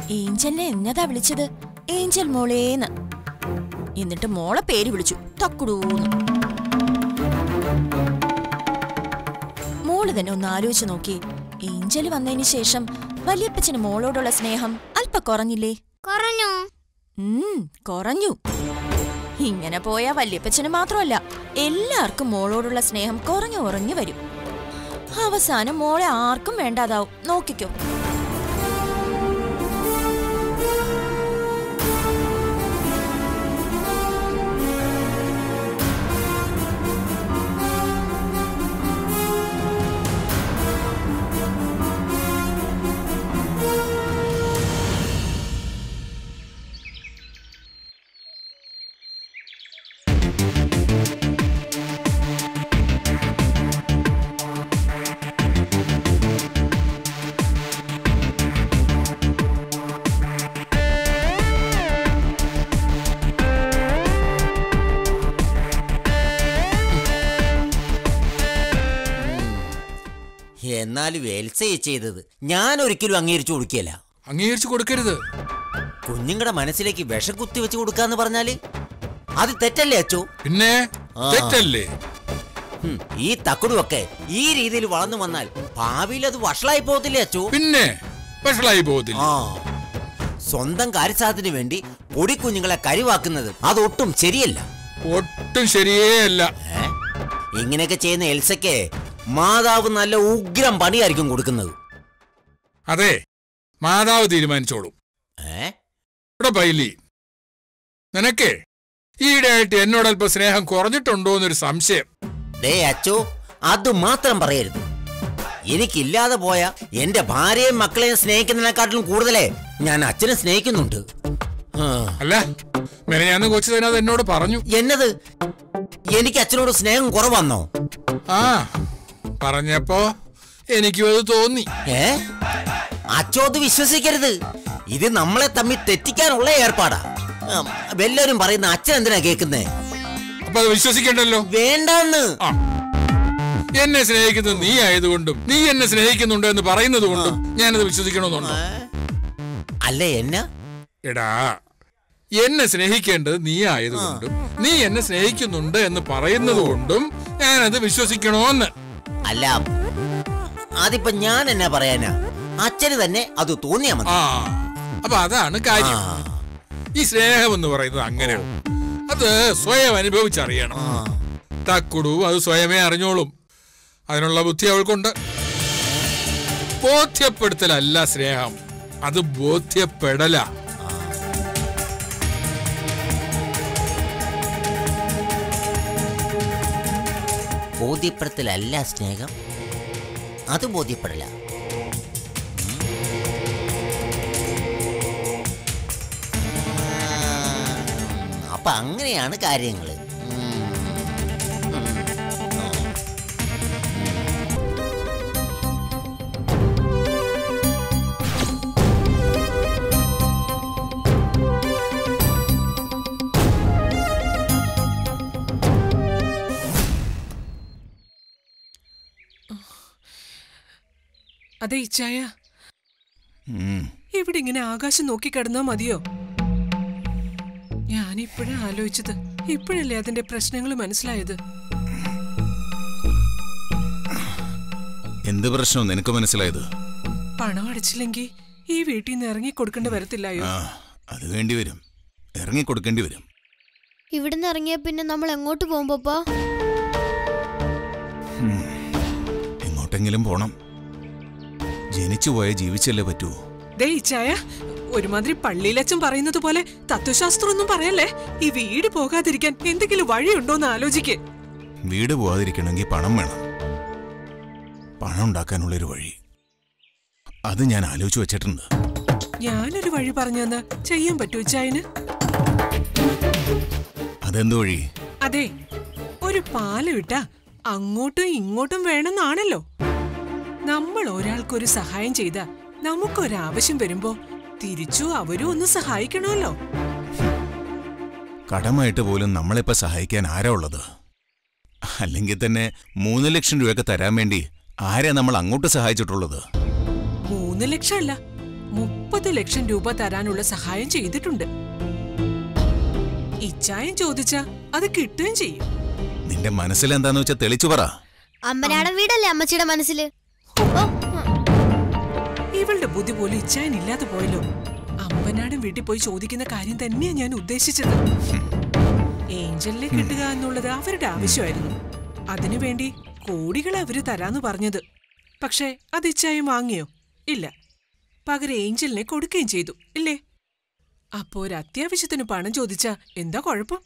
ഏഞ്ചലിനെ എന്നതാ വിളിച്ചത്? ഏഞ്ചൽ മോളേന്ന്. എന്നിട്ട് മോളെ പേര് വിളിച്ചു തക്കുടൂന്ന്. മോള് തന്നെ ഒന്ന് ആലോചിച്ച് നോക്കി. ഏഞ്ചല് വന്നതിന് ശേഷം വല്യപ്പച്ചന് മോളോടുള്ള സ്നേഹം അല്പം കുറഞ്ഞില്ലേ? കുറഞ്ഞു. ഇങ്ങനെ പോയാ വല്യപ്പച്ചന് മാത്രമല്ല എല്ലാവർക്കും മോളോടുള്ള സ്നേഹം കുറഞ്ഞു കുറഞ്ഞു വരും. അവസാനം മോളെ ആർക്കും വേണ്ടാതാവും. നോക്കിക്കോ. എന്നാലും എൽസയെ ചെയ്തത് ഞാൻ ഒരിക്കലും അംഗീകരിച്ചു കൊടുക്കില്ല. അംഗീകരിച്ചു കൊടുക്കരുത്. കുഞ്ഞുങ്ങളുടെ മനസ്സിലേക്ക് വിഷം കുത്തി വെച്ച് കൊടുക്കാന്ന് പറഞ്ഞാല് അത് തെറ്റല്ലേ അച്ചോ? പിന്നെ തെറ്റല്ലേ? ഈ തക്കുടുമൊക്കെ ഈ രീതിയിൽ വളർന്നു വന്നാൽ ഭാവിയിൽ അത് വഷളായി പോകത്തില്ലേ അച്ചോ? പിന്നെ വഷളായി പോകത്തില്ല. സ്വന്തം കാര്യസാധനത്തിന് വേണ്ടി പൊടിക്കുഞ്ഞുങ്ങളെ കരിവാക്കുന്നത് അതൊട്ടും ശരിയല്ല. ഒട്ടും ശരിയേ അല്ല. ഇങ്ങനെയൊക്കെ ചെയ്യുന്ന എൽസയ്ക്ക് മാതാവ് നല്ല ഉഗ്രം പണിയായിരിക്കും കൊടുക്കുന്നത്. അതെ, മാതാവ് തീരുമാനിച്ചോളും. പൈലി, നിനക്കേ ഈയിടെയായിട്ട് എന്നോടൽപ്പം സ്നേഹം കുറഞ്ഞിട്ടുണ്ടോ എന്നൊരു സംശയം. അച്ചോ, അത് മാത്രം പറയരുത്. എനിക്കില്ലാതെ പോയ എന്റെ ഭാര്യയും മക്കളെയും സ്നേഹിക്കുന്നതിനെക്കാട്ടിലും കൂടുതലേ ഞാൻ അച്ഛനെ സ്നേഹിക്കുന്നുണ്ട്. അല്ല, മെനഞ്ഞാന്ന് കൊച്ചു തന്നെ അത് എന്നോട് പറഞ്ഞു. എന്നത്? എനിക്ക് അച്ഛനോട് സ്നേഹം കുറവാന്നോ? പറഞ്ഞപ്പോ എനിക്കും അത് തോന്നി. അച്ചോ, അത് വിശ്വസിക്കരുത്. ഇത് നമ്മളെ തമ്മിൽ തെറ്റിക്കാനുള്ള ഏർപ്പാടാ. എല്ലാരും പറയുന്ന അച്ഛൻ എന്തിനാ കേൾക്കുന്നേ? അപ്പൊ അത് വിശ്വസിക്കണ്ടല്ലോ. വേണ്ടെന്ന്. എന്നെ സ്നേഹിക്കുന്നത് നീ ആയതുകൊണ്ടും നീ എന്നെ സ്നേഹിക്കുന്നുണ്ട് എന്ന് പറയുന്നത് കൊണ്ടും ഞാനത് വിശ്വസിക്കണമെന്നുണ്ടോ? അല്ല, എന്നാ എടാ, എന്നെ സ്നേഹിക്കേണ്ടത് നീ ആയതുകൊണ്ടും നീ എന്നെ സ്നേഹിക്കുന്നുണ്ട് എന്ന് പറയുന്നത് കൊണ്ടും ഞാനത് വിശ്വസിക്കണോന്ന്. അല്ല, അതിപ്പോ ഞാൻ എന്നാ പറയാനാ? അച്ഛന് തന്നെ അത് തോന്നിയാ മതി. അപ്പൊ അതാണ് കാര്യം. ഈ സ്നേഹം എന്ന് പറയുന്നത് അങ്ങനെയാണ്. അത് സ്വയം അനുഭവിച്ചറിയണം. തക്കുടു അത് സ്വയമേ അറിഞ്ഞോളും. അതിനുള്ള ബുദ്ധി അവൾക്കുണ്ട്. ബോധ്യപ്പെടുത്തലല്ല സ്നേഹം, അത് ബോധ്യപ്പെടല. ബോധ്യപ്പെടുത്തലല്ല സ്നേഹം, അത് ബോധ്യപ്പെടല. അപ്പൊ അങ്ങനെയാണ് കാര്യങ്ങള്. അതെ ഇച്ചായ, ഇവിടെ ഇങ്ങനെ ആകാശം നോക്കിക്കിടന്നാ മതിയോ? ഞാനിപ്പോഴാ ആലോചിച്ചത്. ഇപ്പോഴല്ലേ അതിന്റെ പ്രശ്നങ്ങൾ മനസ്സിലായത്. എന്ത് പ്രശ്നം നിനക്ക് മനസ്സിലായത്? പണം അടച്ചില്ലെങ്കിൽ ഈ വീട്ടിൽ നിന്ന് ഇറങ്ങി കൊടുക്കേണ്ടി വരത്തില്ലായോ? അത് വേണ്ടി വരും, ഇറങ്ങി കൊടുക്കേണ്ടി വരും. ഇവിടുന്ന് ഇറങ്ങിയ പിന്നെ നമ്മൾ എങ്ങോട്ട് പോകും പപ്പാ? എങ്ങോട്ടെങ്കിലും പോണം. ജനിച്ചു പോയ ജീവിച്ചല്ലേ പറ്റൂ. ഒരുമാതിരി പള്ളിയിലച്ഛൻ പറയുന്നത് പോലെ തത്വശാസ്ത്രം ഒന്നും പറയല്ലേ. ഈ വീട് പോകാതിരിക്കാൻ എന്തെങ്കിലും വഴിയുണ്ടോന്ന് ആലോചിക്കേ. വീട് പോകാതിരിക്കണമെങ്കിൽ പണം വേണം. പണം ഉണ്ടാക്കാനുള്ളൊരു വഴി അത് ഞാൻ ആലോചിച്ചു വെച്ചിട്ടുണ്ട്. ഞാനൊരു വഴി പറഞ്ഞെന്ന് ചെയ്യാൻ പറ്റൂ ഇച്ചായന്? അതെന്ത് വഴി? അതെ, ഒരു പാല് വിട്ടാ അങ്ങോട്ടും ഇങ്ങോട്ടും വേണമെന്നാണല്ലോ. നമ്മൾ ഒരാൾക്കൊരു സഹായം ചെയ്താ നമുക്കൊരാവശ്യം വരുമ്പോ തിരിച്ചു അവരും ഒന്ന് സഹായിക്കണമല്ലോ. കടമായിട്ട് പോലും നമ്മളിപ്പോ സഹായിക്കാൻ ആരാ ഉള്ളത്? അല്ലെങ്കിൽ തന്നെ 3 ലക്ഷം രൂപയൊക്കെ തരാൻ വേണ്ടി ആരാ നമ്മൾ അങ്ങോട്ട് സഹായിച്ചിട്ടുള്ളത്? 3 ലക്ഷം അല്ല, 30 ലക്ഷം രൂപ തരാനുള്ള സഹായം ചെയ്തിട്ടുണ്ട്. ഇച്ചായം ചോദിച്ചാ അത് കിട്ടുകയും ചെയ്യും. നിന്റെ മനസ്സിൽ എന്താന്ന് വെച്ചാ തെളിച്ചു പറ. അമ്പനാടൻ വീടല്ലേ അമ്മച്ചിയുടെ മനസ്സില്? ഇവളുടെ ബുദ്ധി പോലും ഇച്ചായൻ ഇല്ലാതെ പോയല്ലോ. അമ്പനാടൻ വീട്ടിൽ പോയി ചോദിക്കുന്ന കാര്യം തന്നെയാ ഞാൻ ഉദ്ദേശിച്ചത്. ഏഞ്ചലിനെ കിട്ടുക എന്നുള്ളത് അവരുടെ ആവശ്യമായിരുന്നു. അതിനുവേണ്ടി കോടികൾ അവര് തരാന്ന് പറഞ്ഞത്. പക്ഷെ അത് ഇച്ചായം വാങ്ങിയോ? ഇല്ല. പകരം ഏഞ്ചലിനെ കൊടുക്കുകയും ചെയ്തു, ഇല്ലേ? അപ്പോ ഒരു അത്യാവശ്യത്തിന് പണം ചോദിച്ചാ എന്താ കുഴപ്പം?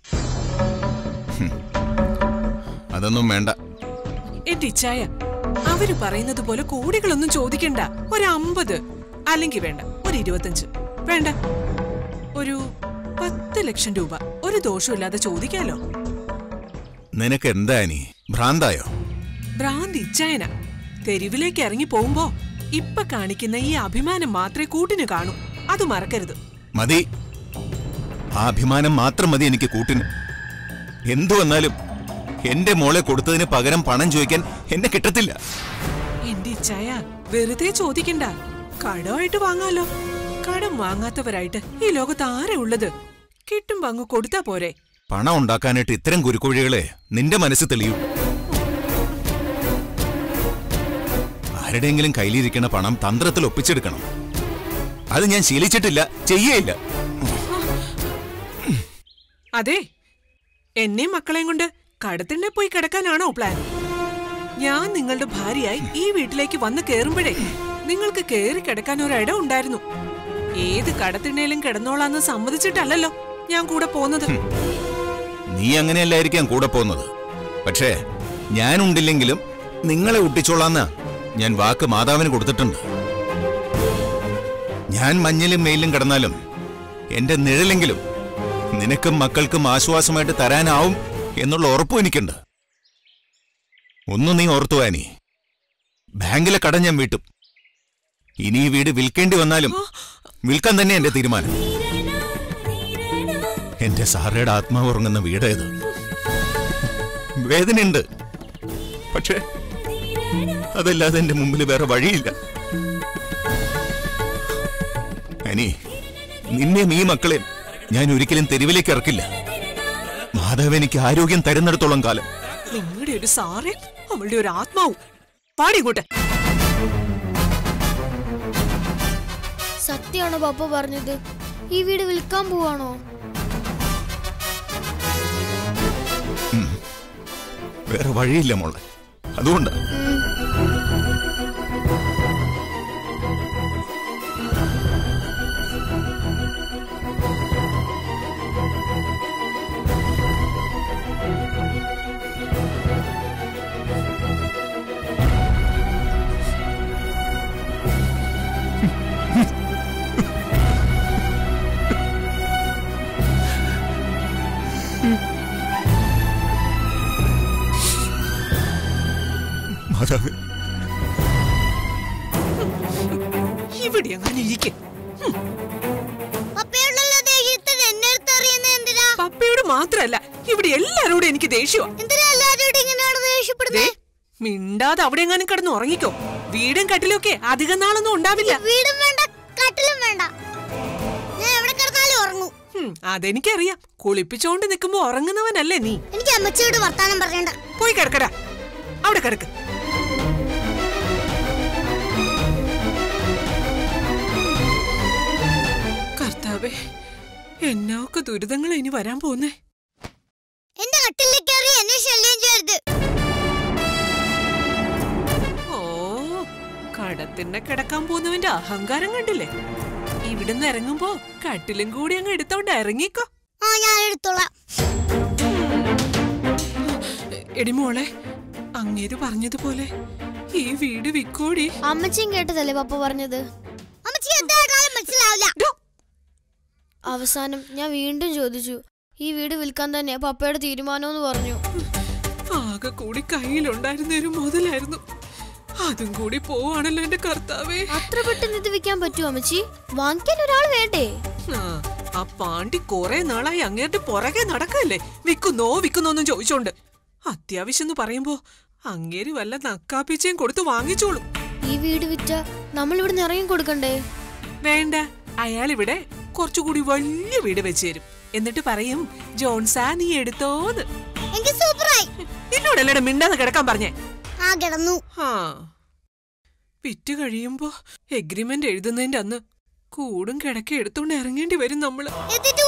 അതൊന്നും വേണ്ട. എന്റെ ഇച്ചായ, അവര് പറയുന്നത് പോലെ കോടികളൊന്നും ചോദിക്കണ്ട. ഒരു 50, അല്ലെങ്കിൽ വേണ്ട ഒരു 25, വേണ്ട ഒരു 10 ലക്ഷം രൂപ. ഒരു ദോഷമില്ലാതെ ചോദിക്കാലോ. നിനക്ക് എന്താ നീ ഭ്രാന്തായോ? ഭ്രാന്ത് ഇച്ചായന. തെരുവിലേക്ക് ഇറങ്ങി പോകുമ്പോ ഇപ്പൊ കാണിക്കുന്ന ഈ അഭിമാനം മാത്രമേ കൂട്ടിന് കാണൂ. അത് മറക്കരുത്. മതി. ആ അഭിമാനം മാത്രം മതി എനിക്ക് കൂട്ടിന്. എന്തു വന്നാലും എന്റെ മോളെ കൊടുത്തതിന് പകരം പണം ചോദിക്കാൻ എന്നെ കിട്ടത്തില്ല. എന്റെ ഇച്ചായ, വെറുതെ ചോദിക്കണ്ട. കടമായിട്ട് വാങ്ങാലോ. കടം വാങ്ങാത്തവരായിട്ട് ഈ ലോകത്ത് ആരെ ഉള്ളത്? കിട്ടുമ്പോ അങ്ങ് കൊടുത്താ പോരെ. പണം ഉണ്ടാക്കാനായിട്ട് ഇത്തരം കുരുക്കുവഴികളെ നിന്റെ മനസ്സ് തെളിയൂ. ആരുടെയെങ്കിലും കയ്യിലിരിക്കുന്ന പണം തന്ത്രത്തിൽ ഒപ്പിച്ചെടുക്കണം. അത് ഞാൻ ശീലിച്ചിട്ടില്ല, ചെയ്യേയില്ല. അതെ, എന്നെയും മക്കളെയും കൊണ്ട് കടത്തിണ്ണെ പോയി കിടക്കാനാണോ പ്ലാൻ? ഞാൻ നിങ്ങളുടെ ഭാര്യയായി ഈ വീട്ടിലേക്ക് വന്ന് കേറുമ്പോഴേ നിങ്ങൾക്ക് കേറി കിടക്കാൻ ഒരിടം ഉണ്ടായിരുന്നു. ഏത് കടത്തിണ്ണയിലും കിടന്നോളാന്ന് സമ്മതിച്ചിട്ടല്ലല്ലോ ഞാൻ കൂടെ പോന്നത്. നീ അങ്ങനെയല്ലായിരിക്കാം കൂടെ പോകുന്നത്. പക്ഷേ ഞാനുണ്ടില്ലെങ്കിലും നിങ്ങളെ ഒട്ടിച്ചോളാന്ന് ഞാൻ വാക്ക് മാതാവിന് കൊടുത്തിട്ടുണ്ട്. ഞാൻ മഞ്ഞിലും മെയിലും കിടന്നാലും എന്റെ നിഴലെങ്കിലും നിനക്കും മക്കൾക്കും ആശ്വാസമായിട്ട് തരാനാവും എന്നുള്ള ഉറപ്പും എനിക്കുണ്ട്. ഒന്നും നീ ഓർത്തു വാനി, ബാങ്കിലെ കടം ഞാൻ വീട്ടും. ഇനി ഈ വീട് വിൽക്കേണ്ടി വന്നാലും വിൽക്കാൻ തന്നെ എന്റെ തീരുമാനം. എന്റെ സാറയുടെ ആത്മാവ് ഉറങ്ങുന്ന വീടേത്. വേദനയുണ്ട്, പക്ഷേ അതല്ലാതെ എന്റെ മുമ്പിൽ വേറെ വഴിയില്ല. അനി, നിന്നെയും ഈ മക്കളെയും ഞാൻ ഒരിക്കലും തെരുവിലേക്ക് ഇറക്കില്ല. മാധവ് എനിക്ക് ആരോഗ്യം തരുന്നിടത്തോളം കാലം. നിങ്ങളുടെ ഒരു സാറേ, അവളുടെ ഒരു ആത്മാവും. പാടി ഇങ്ങോട്ട്. സത്യമാണോ പപ്പ പറഞ്ഞത്? ഈ വീട് വിൽക്കാൻ പോവാണോ? വേറെ വഴിയില്ല മോളെ, അതുകൊണ്ട് ഇവിടെ അങ്ങനെ ഇരിക്കെ. പപ്പയോട് മാത്രല്ല, ഇവിടെ എല്ലാരോടും എനിക്ക് ദേഷ്യമാണ്. മിണ്ടാതെ അവിടെ എങ്ങാനും കിടന്ന് ഉറങ്ങിക്കോ. വീടും കട്ടിലൊക്കെ അധികം നാളൊന്നും ഉണ്ടാവില്ല. വീടും വേണ്ട, കട്ടിലും വേണ്ട, ഞാൻ എവിടെ കിടന്നാലും ഉറങ്ങും. അതെനിക്കറിയാം. കുളിപ്പിച്ചോണ്ട് നിൽക്കുമ്പോ ഉറങ്ങുന്നവനല്ലേ നീ. എനിക്ക് അമ്മച്ചിയോട് വർത്താനം പറയണ്ട. പോയി കിടക്കടാ, അവിടെ കിടക്ക്. കർത്താവേ, എന്നൊക്കെ ദുരിതങ്ങൾ ഇനി വരാൻ പോന്നേ. എന്റെ കട്ടിലേക്ക് കയറി എന്നെ ശല്യം ചെയ്യരുത്. ഓ, കടത്തിന്നെ കിടക്കാൻ പോകുന്നവന്റെ അഹങ്കാരം കണ്ടില്ലേ? ഇവിടുന്ന് ഇറങ്ങുമ്പോ കട്ടിലും കൂടി അങ്ങ് എടുത്തോണ്ട് ഇറങ്ങിക്കോ. ഞാൻ എടുത്തോളാം. എടിമോളെ, അങ്ങേര് പറഞ്ഞതുപോലെ ഈ വീട് വിക്കോടി. അമ്മച്ചിയും കേട്ടതല്ലേ പപ്പ പറഞ്ഞത്? അവസാനം ഞാൻ വീണ്ടും ചോദിച്ചു. ഈ വീട് വിൽക്കാൻ തന്നെ പപ്പയുടെ തീരുമാനമെന്ന് പറഞ്ഞു. ആകെ കൂടി കയ്യിലുണ്ടായിരുന്ന ഒരു മുതലായിരുന്നു, അതും കൂടി പോവാണല്ലോ എന്റെ കർത്താവേ. അത്ര പെട്ടെന്ന് ഇത് വിൽക്കാൻ പറ്റുമോ അമ്മച്ചി? വാങ്ങിക്കാൻ ഒരാൾ വേണ്ടേ? ആ പാണ്ടി കൊറേ നാളായി അങ്ങേരുടെ പുറകെ നടക്കല്ലേ, വിക്കുന്നോന്നും ചോദിച്ചോണ്ട്. അത്യാവശ്യം എന്ന് പറയുമ്പോ അങ്ങേര് വല്ല നക്കാപ്പിച്ചയും കൊടുത്ത് വാങ്ങിച്ചോളും. ഈ വീട് വിറ്റ നമ്മൾ ഇവിടെ ഇറങ്ങി കൊടുക്കണ്ടേ? വേണ്ട, അയാൾ ഇവിടെ കുറച്ചുകൂടി വലിയ വീട് വെച്ച് തരും. എന്നിട്ട് പറയും, ജോൺസാ നീ എടുത്തോന്ന്. എന്നോടല്ലേ മിണ്ടാന്ന് കിടക്കാൻ പറഞ്ഞേ? വിറ്റ് കഴിയുമ്പോ എഗ്രിമെന്റ് എഴുതുന്നതിന്റെ അന്ന് കൂടും കിടക്കെ എടുത്തോണ്ട് ഇറങ്ങേണ്ടി വരും നമ്മള്.